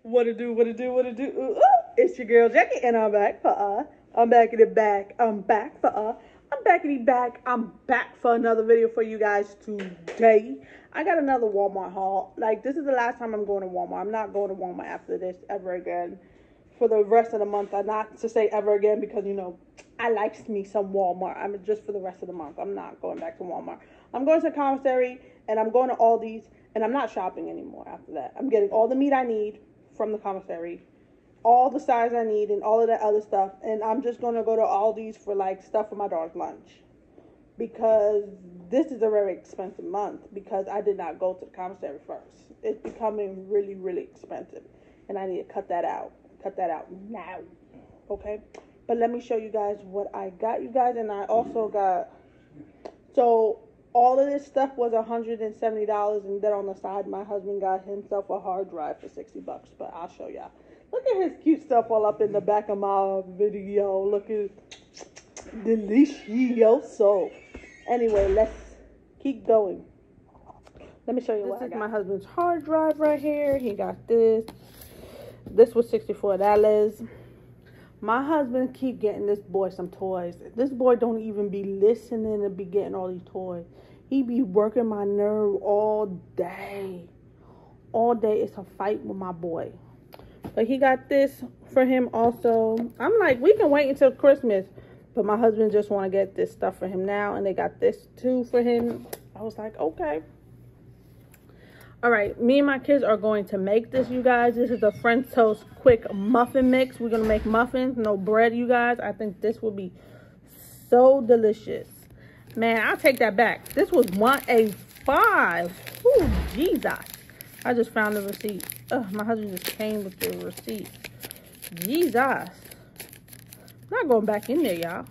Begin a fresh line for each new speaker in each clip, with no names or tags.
What it do? Ooh, ooh. It's your girl Jackie, and I'm back for I'm back in the back. I'm back for I'm back in the back. I'm back for another video for you guys today. I got another Walmart haul. Like, this is the last time I'm going to Walmart. I'm not going to Walmart after this ever again. For the rest of the month. I'm not to say ever again because, you know, I likes me some Walmart. I'm just for the rest of the month. I'm not going back to Walmart. I'm going to the commissary, and I'm going to Aldi's, and I'm not shopping anymore after that. I'm getting all the meat I need from the commissary, all the size I need, and all of that other stuff. And I'm just going to go to Aldi's for, like, stuff for my daughter's lunch. Because this is a very expensive month because I did not go to the commissary first. It's becoming really, really expensive. And I need to cut that out. Cut that out now. Okay? But let me show you guys what I got, you guys. And I also got... So, all of this stuff was $170. And then on the side, my husband got himself a hard drive for $60. But I'll show y'all. Look at his cute stuff all up in the back of my video. Look at... Delicioso. Anyway, let's keep going. Let me show you what I got. This is my husband's hard drive right here. He got this. This was $64. My husband keep getting this boy some toys. This boy don't even be listening to be getting all these toys. He be working my nerve all day. All day it's a fight with my boy. But he got this for him also. I'm like, we can wait until Christmas. But my husband just want to get this stuff for him now. And they got this too for him. I was like, okay. All right. Me and my kids are going to make this, you guys. This is a French toast quick muffin mix. We're going to make muffins. No bread, you guys. I think this will be so delicious. Man, I'll take that back. This was $185. Ooh, Jesus. I just found the receipt. Ugh, my husband just came with the receipt. Jesus. Not going back in there, y'all.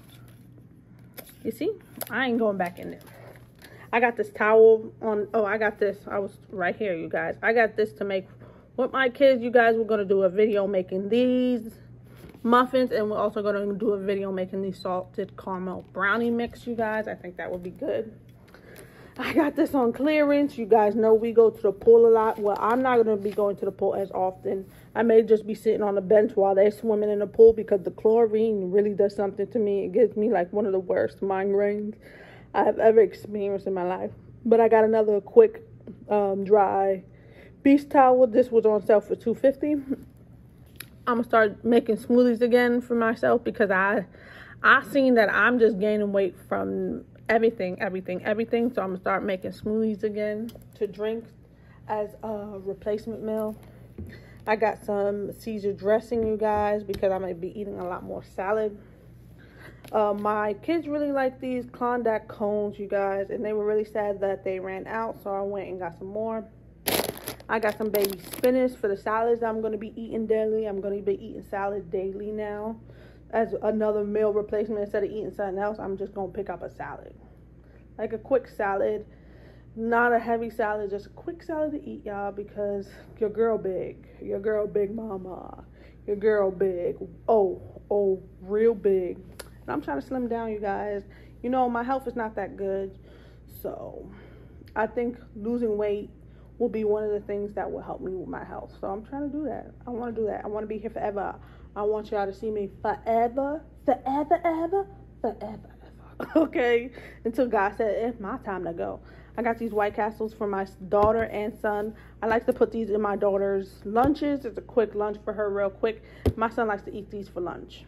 You see? I ain't going back in there. I got this towel on. Oh, I got this. I was right here, you guys. I got this to make with my kids. You guys, we're going to do a video making these muffins. And we're also going to do a video making these salted caramel brownie mix, you guys. I think that would be good. I got this on clearance. You guys know we go to the pool a lot. Well, I'm not going to be going to the pool as often. I may just be sitting on the bench while they're swimming in the pool because the chlorine really does something to me. It gives me like one of the worst migraines I've ever experienced in my life. But I got another quick dry beach towel. This was on sale for $2.50. I'm going to start making smoothies again for myself because I seen that I'm just gaining weight from everything. So I'm gonna start making smoothies again to drink as a replacement meal. I got some Caesar dressing, you guys, because I might be eating a lot more salad. My kids really like these Klondike cones, you guys, and they were really sad that they ran out, so I went and got some more. I got some baby spinach for the salads I'm going to be eating daily. I'm going to be eating salad daily now. As another meal replacement. Instead of eating something else, I'm just going to pick up a salad. Like a quick salad. Not a heavy salad, just a quick salad to eat, y'all, because your girl big. Your girl big mama. Your girl big. Oh, real big. And I'm trying to slim down, you guys. You know, my health is not that good. So, I think losing weight will be one of the things that will help me with my health. So, I'm trying to do that. I want to do that. I want to be here forever. I want y'all to see me forever. Okay? Until God said, it's my time to go. I got these White Castles for my daughter and son. I like to put these in my daughter's lunches. It's a quick lunch for her real quick. My son likes to eat these for lunch.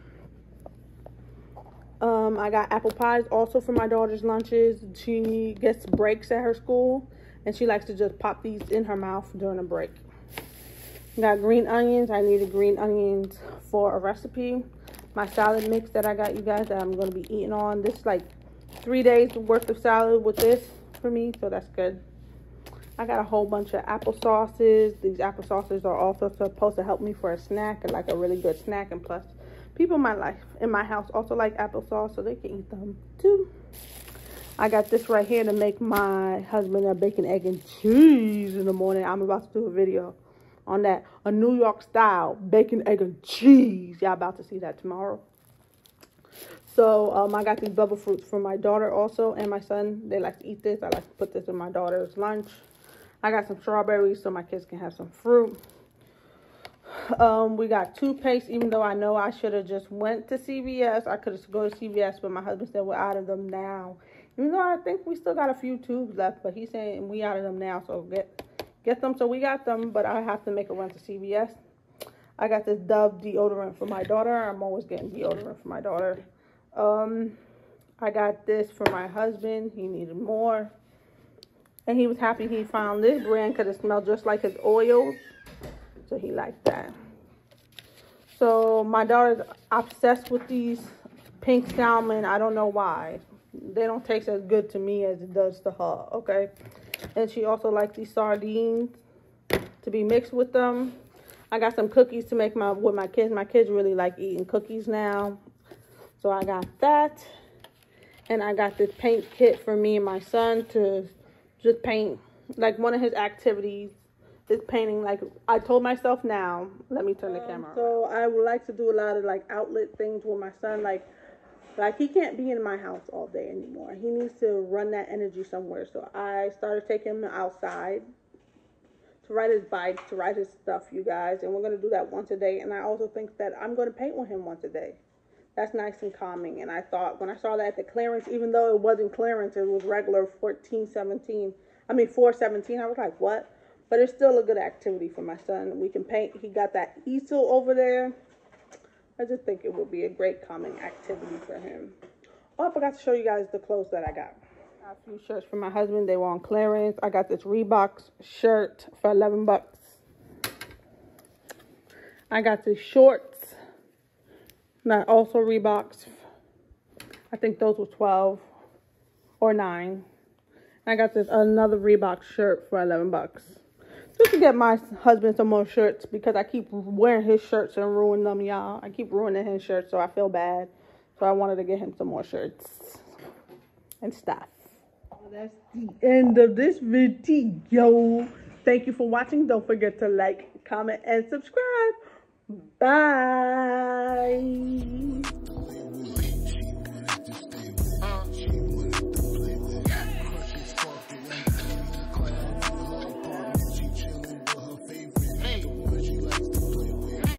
I got apple pies also for my daughter's lunches. She gets breaks at her school. And she likes to just pop these in her mouth during a break. Got green onions. I needed green onions for a recipe. My salad mix that I got, you guys, that I'm going to be eating on. This is like 3 days worth of salad with this for me, so that's good. I got a whole bunch of applesauces. These applesauces are also supposed to help me for a snack, and like a really good snack. And plus, people in my house also like applesauce, so they can eat them too. I got this right here to make my husband a bacon, egg, and cheese in the morning. I'm about to do a video on that, a New York style bacon, egg, and cheese. Y'all about to see that tomorrow. So I got these bubble fruits for my daughter also and my son. They like to eat this. I like to put this in my daughter's lunch. I got some strawberries so my kids can have some fruit. We got toothpaste, even though I know I should have just went to CVS. I could have go to CVS, but my husband said we're out of them now. Even though I think we still got a few tubes left, but he's saying we out of them now, so get them. So we got them, but I have to make a run to CVS. I got this Dove deodorant for my daughter. I'm always getting deodorant for my daughter. I got this for my husband. He needed more. And he was happy he found this brand because it smelled just like his oils. So he liked that. So my daughter's obsessed with these pink salmon. I don't know why. They don't taste as good to me as it does to her, okay? And she also likes these sardines to be mixed with them. I got some cookies to make with my kids. My kids really like eating cookies now. So I got that. And I got this paint kit for me and my son to just paint. Like one of his activities is painting. Like I told myself now, let me turn the camera. So I would like to do a lot of like outlet things with my son. Like he can't be in my house all day anymore. He needs to run that energy somewhere. So I started taking him outside to ride his bike, to ride his stuff, you guys. And we're going to do that once a day. And I also think that I'm going to paint with him once a day. That's nice and calming. And I thought when I saw that at the clearance, even though it wasn't clearance, it was regular $4.17. I was like, what? But it's still a good activity for my son. We can paint. He got that easel over there. I just think it would be a great calming activity for him. Oh, I forgot to show you guys the clothes that I got. A few shirts for my husband. They were on clearance. I got this Reebok shirt for 11 bucks. I got these shorts. Not also Reeboks. I think those were 12 or 9. I got this another Reebok shirt for 11 bucks. Just to get my husband some more shirts because I keep wearing his shirts and ruining them, y'all. I keep ruining his shirts, so I feel bad. So I wanted to get him some more shirts and stuff. That's the end of this video. Thank you for watching. Don't forget to like, comment, and subscribe. Bye.